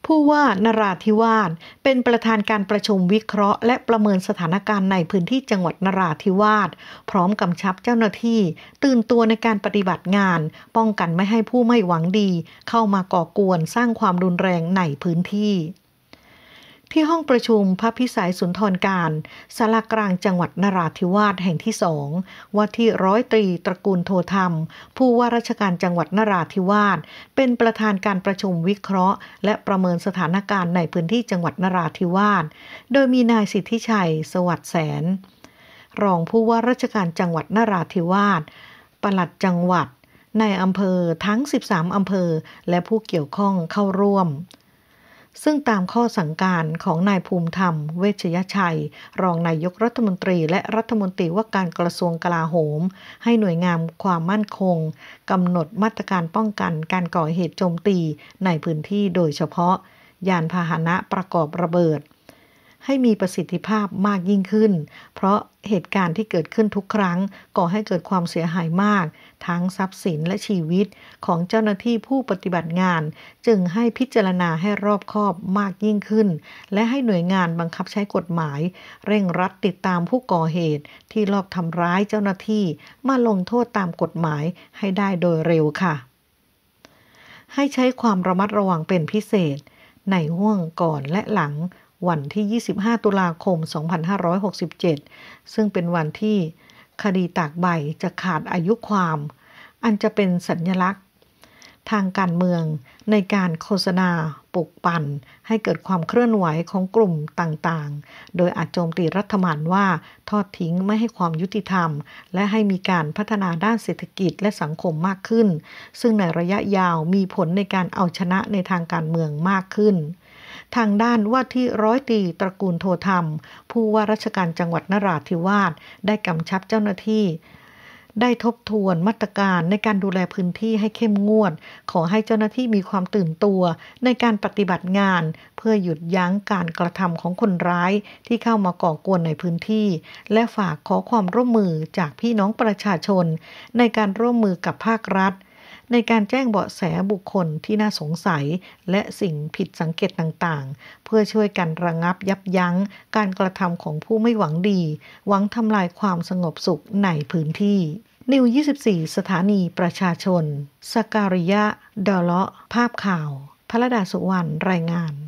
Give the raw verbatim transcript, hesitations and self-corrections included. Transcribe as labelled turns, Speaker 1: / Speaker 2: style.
Speaker 1: ผู้ว่านราธิวาสเป็นประธานการประชุมวิเคราะห์และประเมินสถานการณ์ในพื้นที่จังหวัดนราธิวาสพร้อมกำชับเจ้าหน้าที่ตื่นตัวในการปฏิบัติงานป้องกันไม่ให้ผู้ไม่หวังดีเข้ามาก่อกวนสร้างความรุนแรงในพื้นที่ที่ห้องประชุมพระพิสัยสุนทรการศาลากลางจังหวัดนราธิวาสแห่งที่สองว่าที่ร้อยตรีตระกูลโทธรรมผู้ว่าราชการจังหวัดนราธิวาสเป็นประธานการประชุมวิเคราะห์และประเมินสถานการณ์ในพื้นที่จังหวัดนราธิวาสโดยมีนายสิทธิชัยสวัสดิ์แสนรองผู้ว่าราชการจังหวัดนราธิวาสปลัดจังหวัดในอำเภอทั้งสิบสามอำเภอและผู้เกี่ยวข้องเข้าร่วมซึ่งตามข้อสั่งการของนายภูมิธรรมเวชยชัยรองนายกรัฐมนตรีและรัฐมนตรีว่าการกระทรวงกลาโหมให้หน่วยงานความมั่นคงกำหนดมาตรการป้องกันการก่อเหตุโจมตีในพื้นที่โดยเฉพาะยานพาหนะประกอบระเบิดให้มีประสิทธิภาพมากยิ่งขึ้นเพราะเหตุการณ์ที่เกิดขึ้นทุกครั้งก่อให้เกิดความเสียหายมากทั้งทรัพย์สินและชีวิตของเจ้าหน้าที่ผู้ปฏิบัติงานจึงให้พิจารณาให้รอบคอบมากยิ่งขึ้นและให้หน่วยงานบังคับใช้กฎหมายเร่งรัดติดตามผู้ก่อเหตุที่ลอบทำร้ายเจ้าหน้าที่มาลงโทษตามกฎหมายให้ได้โดยเร็วค่ะให้ใช้ความระมัดระวังเป็นพิเศษในห่วงก่อนและหลังวันที่ยี่สิบห้าตุลาคมสองพันห้าร้อยหกสิบเจ็ดซึ่งเป็นวันที่คดีตากใบจะขาดอายุความอันจะเป็นสัญลักษณ์ทางการเมืองในการโฆษณาปลุกปั่นให้เกิดความเคลื่อนไหวของกลุ่มต่างๆโดยอาจโจมตีรัฐบาลว่าทอดทิ้งไม่ให้ความยุติธรรมและให้มีการพัฒนาด้านเศรษฐกิจและสังคมมากขึ้นซึ่งในระยะยาวมีผลในการเอาชนะในทางการเมืองมากขึ้นทางด้านว่าที่ร้อยตรีตระกูลโทธรรมผู้ว่าราชการจังหวัดนราธิวาสได้กำชับเจ้าหน้าที่ได้ทบทวนมาตรการในการดูแลพื้นที่ให้เข้มงวดขอให้เจ้าหน้าที่มีความตื่นตัวในการปฏิบัติงานเพื่อหยุดยั้งการกระทำของคนร้ายที่เข้ามาก่อกวนในพื้นที่และฝากขอความร่วมมือจากพี่น้องประชาชนในการร่วมมือกับภาครัฐในการแจ้งเบาะแสบุคคลที่น่าสงสัยและสิ่งผิดสังเกตต่างๆเพื่อช่วยกันระงับยับยั้งการกระทำของผู้ไม่หวังดีหวังทำลายความสงบสุขในพื้นที่นิวยี่สิบสี่สถานีประชาชนสการิยะดอเลาะภาพข่าวพระดาสุวรรณรายงาน